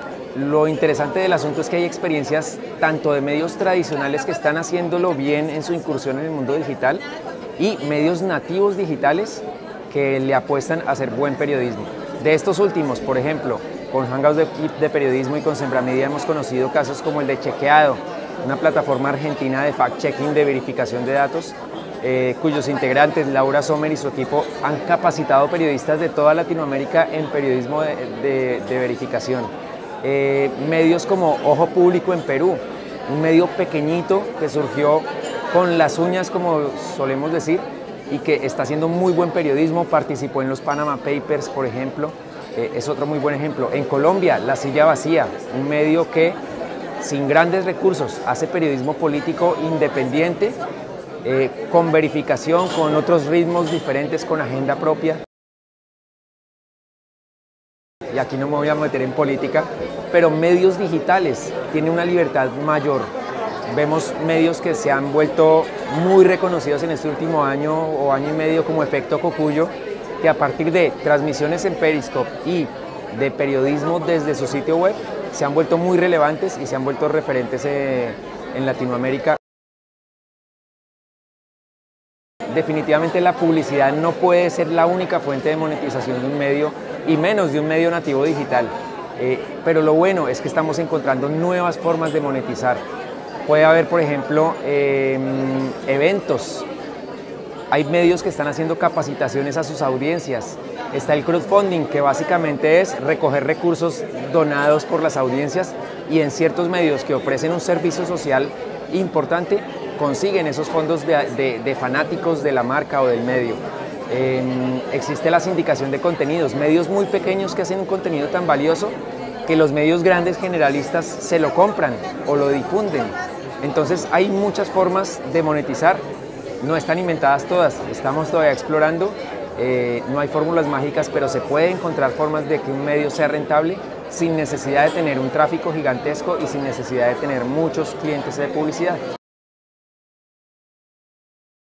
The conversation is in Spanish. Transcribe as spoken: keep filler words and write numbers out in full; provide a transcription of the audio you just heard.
Lo interesante del asunto es que hay experiencias tanto de medios tradicionales que están haciéndolo bien en su incursión en el mundo digital y medios nativos digitales que le apuestan a hacer buen periodismo. De estos últimos, por ejemplo, con Hangouts de, de Periodismo y con Sembramedia hemos conocido casos como el de Chequeado, una plataforma argentina de fact-checking, de verificación de datos, eh, cuyos integrantes, Laura Sommer y su equipo, han capacitado periodistas de toda Latinoamérica en periodismo de, de, de verificación. Eh, medios como Ojo Público en Perú, un medio pequeñito que surgió con las uñas, como solemos decir, y que está haciendo muy buen periodismo, participó en los Panama Papers, por ejemplo, eh, es otro muy buen ejemplo. En Colombia, La Silla Vacía, un medio que sin grandes recursos hace periodismo político independiente, eh, con verificación, con otros ritmos diferentes, con agenda propia. Y aquí no me voy a meter en política, pero medios digitales tienen una libertad mayor. Vemos medios que se han vuelto muy reconocidos en este último año o año y medio como Efecto Cocuyo, que a partir de transmisiones en Periscope y de periodismo desde su sitio web se han vuelto muy relevantes y se han vuelto referentes eh, en Latinoamérica. Definitivamente la publicidad no puede ser la única fuente de monetización de un medio y menos de un medio nativo digital, eh, pero lo bueno es que estamos encontrando nuevas formas de monetizar. Puede haber, por ejemplo, eh, eventos. Hay medios que están haciendo capacitaciones a sus audiencias. Está el crowdfunding, que básicamente es recoger recursos donados por las audiencias, y en ciertos medios que ofrecen un servicio social importante consiguen esos fondos de, de, de fanáticos de la marca o del medio. Eh, existe la sindicación de contenidos, medios muy pequeños que hacen un contenido tan valioso que los medios grandes generalistas se lo compran o lo difunden. Entonces hay muchas formas de monetizar, no están inventadas todas, estamos todavía explorando, eh, no hay fórmulas mágicas, pero se puede encontrar formas de que un medio sea rentable sin necesidad de tener un tráfico gigantesco y sin necesidad de tener muchos clientes de publicidad.